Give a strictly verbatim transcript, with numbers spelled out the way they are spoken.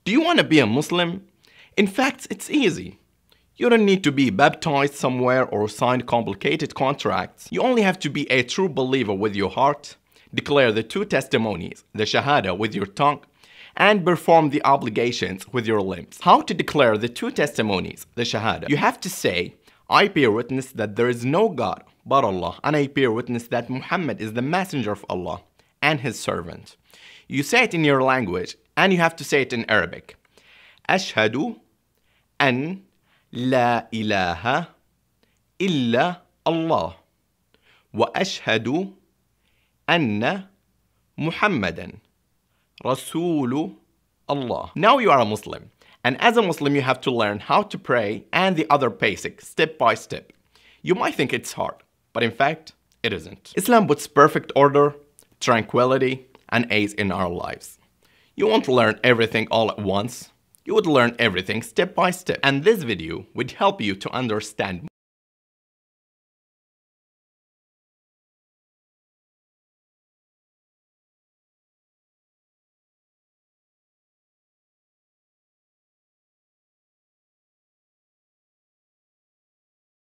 Do you want to be a Muslim? In fact, it's easy. You don't need to be baptized somewhere or sign complicated contracts. You only have to be a true believer with your heart, declare the two testimonies, the Shahada with your tongue, and perform the obligations with your limbs. How to declare the two testimonies, the Shahada? You have to say, I bear witness that there is no God but Allah, and I bear witness that Muhammad is the messenger of Allah and his servant. You say it in your language, and you have to say it in Arabic. Ashhadu an la ilaha illa Allah wa ashhadu anna Muhammadan Rasulu Allah. Now you are a Muslim, and as a Muslim you have to learn how to pray and the other basics step by step. You might think it's hard, but in fact it isn't. Islam puts perfect order, tranquility, and ease in our lives. You won't learn everything all at once. You would learn everything step by step, and this video would help you to understand